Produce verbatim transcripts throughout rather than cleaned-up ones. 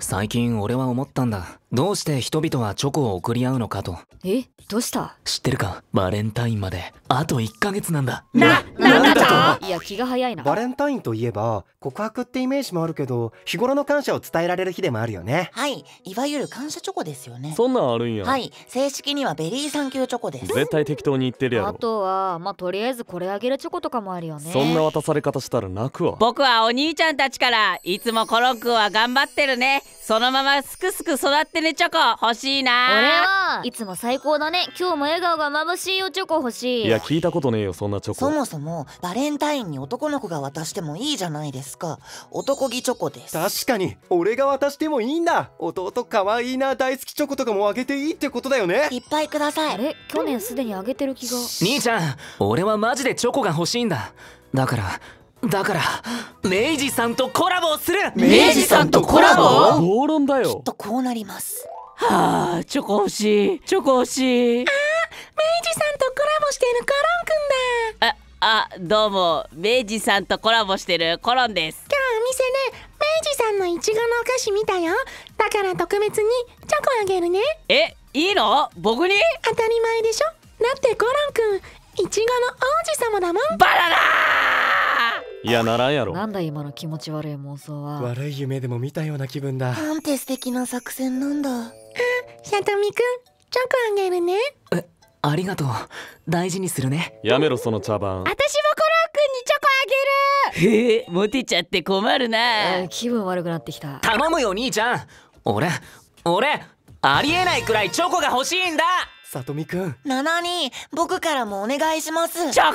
最近俺は思ったんだ。どうして人々はチョコを贈り合うのかと。 え、どうした？ 知ってるか？バレンタインまであといっかげつなんだ。 な、なんだと？いや、気が早いな。 バレンタインといえば告白ってイメージもあるけど、日頃の感謝を伝えられる日でもあるよね。 はい、いわゆる感謝チョコですよね。 そんなんあるんや。 はい、正式にはベリーサンキューチョコです。 絶対適当に言ってるやろ。 あとはまあとりあえずこれあげるチョコとかもあるよね。 そんな渡され方したら泣くわ。 僕はお兄ちゃんたちからいつもコロン君は頑張ってるね、そのまますくすく育ってねチョコ欲しいな。 俺はいつも最高だね、今日も笑顔が眩しいよチョコ欲しい。 いや聞いたことねえよそんなチョコ。 そもそもバレンタインに男の子が渡してもいいじゃないですか。男気チョコです。 確かに俺が渡してもいいんだ。弟かわいいな、大好きチョコとかもあげていいってことだよね。 いっぱいください。 あれ、去年すでにあげてる気が。 兄ちゃん、俺はマジでチョコが欲しいんだ。だからだから明治さんとコラボをする。 明治さんとコラボ？ 暴論だよ。 きっとこうなります。 はあ、チョコ欲しい、チョコ欲しい。あー、明治さんとコラボしてるコロンくんだ。あ、あ、どうも、明治さんとコラボしてるコロンです。 今日お店で明治さんのいちごのお菓子見たよ。だから特別にチョコあげるね。 え、いいの？僕に？ 当たり前でしょ。だってコロンくんいちごの王子様だもん。 バナナー！ いやならんやろ。 なんだ今の気持ち悪い妄想は。 悪い夢でも見たような気分だ。 なんて素敵な作戦なんだ。 さとみくん、チョコあげるね。 え、ありがとう。大事にするね。 やめろその茶番。 私もコロン君にチョコあげる。へえ、モテちゃって困るな。 えー、気分悪くなってきた。 頼むよ兄ちゃん。俺俺ありえないくらいチョコが欲しいんだ。 さとみくん、 ななに僕からもお願いします。 チョコ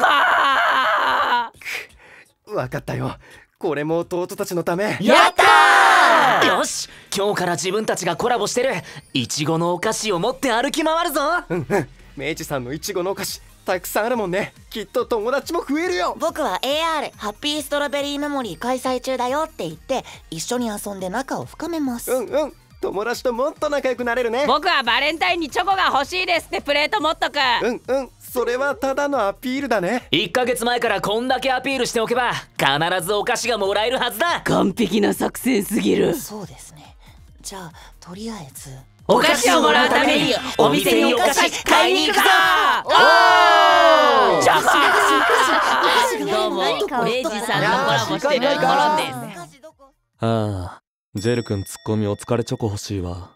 ー！ わかったよ。これも弟たちのため。 やったー！ よし、今日から自分たちがコラボしてるいちごのお菓子を持って歩き回るぞ。 うんうん、明治さんのいちごのお菓子たくさんあるもんね。きっと友達も増えるよ。 僕は エーアール ハッピーストロベリーメモリー開催中だよって言って一緒に遊んで仲を深めます。 うんうん、友達ともっと仲良くなれるね。 僕はバレンタインにチョコが欲しいですってプレート持っとく。 うんうん、それはただのアピールだね。 いっかげつまえからこんだけアピールしておけば必ずお菓子がもらえるはずだ。 完璧な作戦すぎる。 そうですね。じゃあとりあえずお菓子をもらうためにお店にお菓子買いに行くぞ。おー！チョコ！どうも、明治さんとコラボしてるコロンです。 ああ、ジェル君ツッコミお疲れチョコ欲しいわ。